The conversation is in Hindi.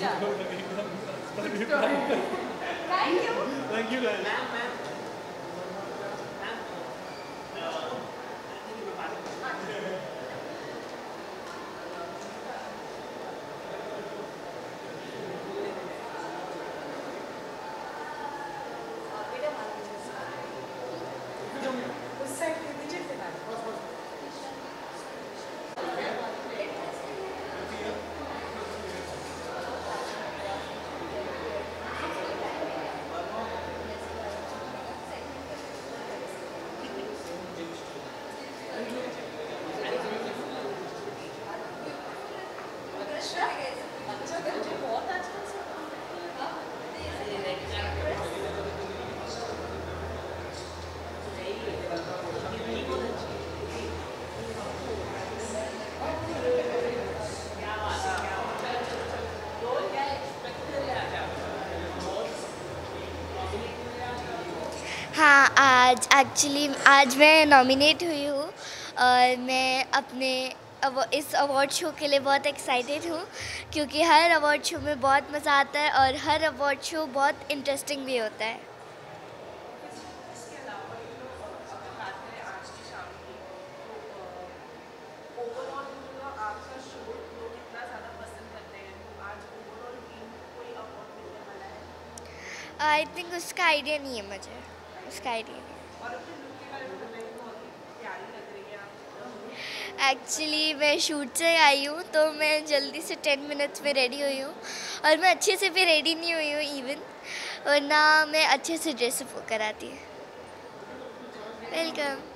Thank you guys. हाँ, आज मैं नॉमिनेट हुई हूँ और मैं इस अवार्ड शो के लिए बहुत एक्साइटेड हूँ क्योंकि हर अवार्ड शो में बहुत मज़ा आता है और हर अवार्ड शो बहुत इंटरेस्टिंग भी होता है। आई थिंक उसका आइडिया नहीं है मुझे, उसका आइडिया नहीं है। एक्चुअली मैं शूट से आई हूँ तो मैं जल्दी से 10 मिनट्स में रेडी हुई हूँ और मैं अच्छे से भी रेडी नहीं हुई हूँ इवन, वरना मैं अच्छे से ड्रेसअप होकर आती। वेलकम।